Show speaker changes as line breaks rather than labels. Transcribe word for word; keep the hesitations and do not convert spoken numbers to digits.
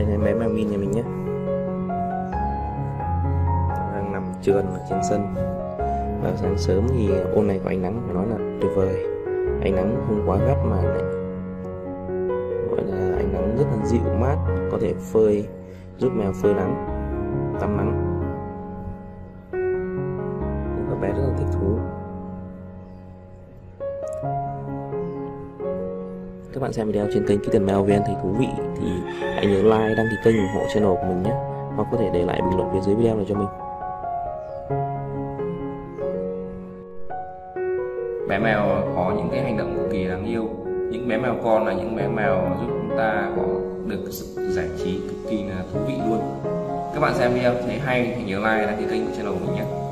em bé mèo min nhà mình nhé. Đang nằm trườn ở trên sân. Vào sáng sớm thì ô này có ánh nắng phải nói là tuyệt vời. Ánh nắng không quá gắt mà lại gọi là ánh nắng rất là dịu mát, có thể phơi, giúp mèo phơi nắng, tắm nắng. Các bé rất là thích thú. Các bạn xem video trên kênh Kitten Mèo vê en thấy thú vị thì hãy nhớ like, đăng ký kênh, ủng hộ channel của mình nhé. Hoặc có thể để lại bình luận phía dưới video này cho mình.
Bé mèo có những cái hành động cực kỳ đáng yêu. Những bé mèo con là những bé mèo giúp chúng ta có được sự giải trí cực kỳ là thú vị luôn. Các bạn xem video thấy hay thì nhớ like, đăng ký kênh channel của mình nhé.